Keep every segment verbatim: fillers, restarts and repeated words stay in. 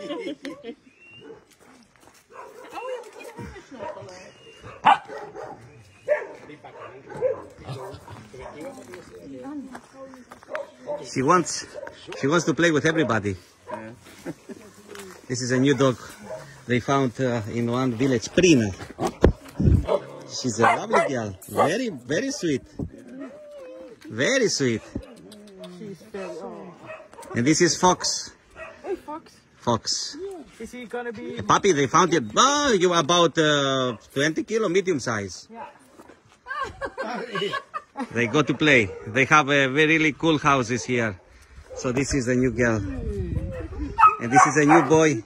She wants, she wants to play with everybody. This is a new dog they found uh, in one village, Prina. She's a lovely girl, very, very sweet, very sweet. She's very, oh. And this is Fox. Hey, Fox. Fox. Is he gonna be? A puppy, they found it. Oh, you about uh, twenty kilo, medium size. Yeah. They go to play. They have a very really cool houses here. So this is the new girl, and this is a new boy.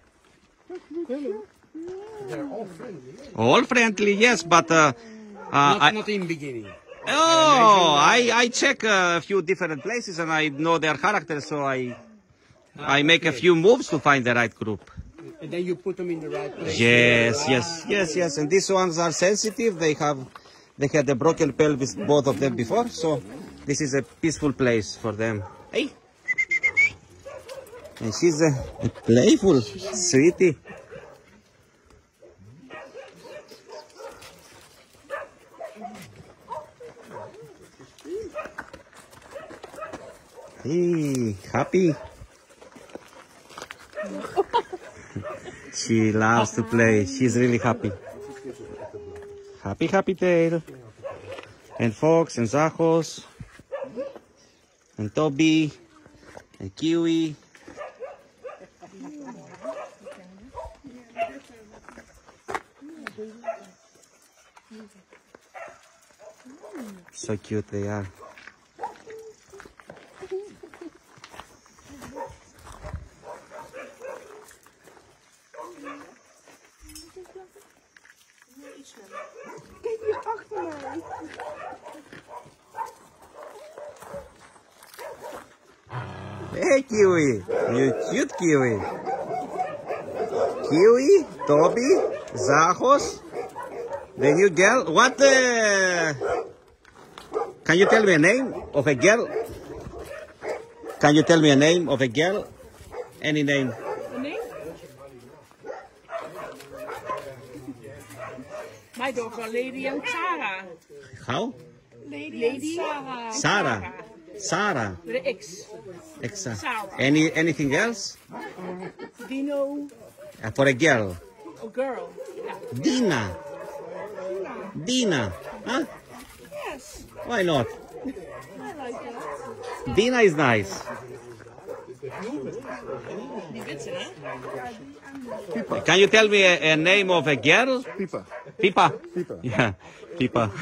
They're all friendly. All friendly, yes, but uh, uh, Not, I, not in beginning. oh, I I check uh, a few different places and I know their character, so I I make a few moves to find the right group. And then you put them in the right place. Yes, yes, yes, yes. And these ones are sensitive. They have, they had a broken pelvis, both of them before. So this is a peaceful place for them. Hey, and she's a, a playful sweetie. Hey, happy. She loves to play. She's really happy. Happy, happy tail. And Fox, and Zachos, and Toby, and Kiwi. So cute they are. Kijk hier achter mij. Hey Kiwi, you cute Kiwi. Kiwi, Toby, Zachos, the new girl. What? Uh, can you tell me a name of a girl? Can you tell me a name of a girl? Any name? Nee? My daughter, Lady and Sarah. How? Lady, Lady Sarah. Sarah. Sarah. With the X. Exa. Sarah. Any anything else? Dino. Uh, for a girl. A girl. Yeah. Dina. Dina. Huh? Yes. Why not? I like that. Dina is nice. Die witsen, hè? Can you tell me a, a name of a girl? Pipa. Pipa. Pipa. Yeah, Pipa.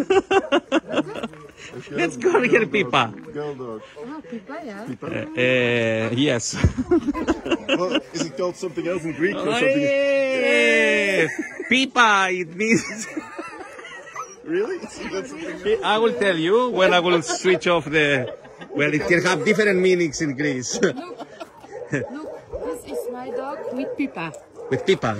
Let's go here, Pipa. Girl dog. Oh, Pipa, yeah. Pipa. Uh, uh, yes. Well, is it called something else in Greek or Oh, something? yeah. Pipa, it means... Really? Is that something? I will tell you when I will switch off the... Well, it can have different meanings in Greece. Look, this is my dog with Pipa. With Pipa.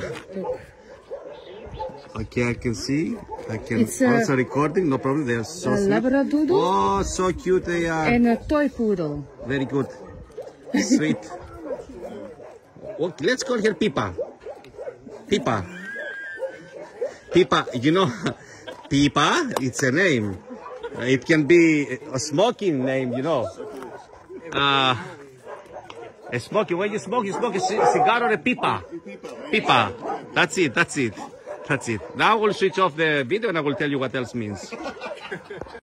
Okay, I can see. I can It's a- also recording, no problem. They are so A sweet. Labradoodle Oh, so cute they are. and a toy poodle. Very good. Sweet. Okay, let's call her Pipa. Pipa. Pipa, you know, Pipa, it's a name. It can be a smoking name, you know. Uh, a smoking, when you smoke, you smoke a c- cigar or a pipa. Pipa. That's it, that's it. That's it. Now we'll switch off the video and I will tell you what else means.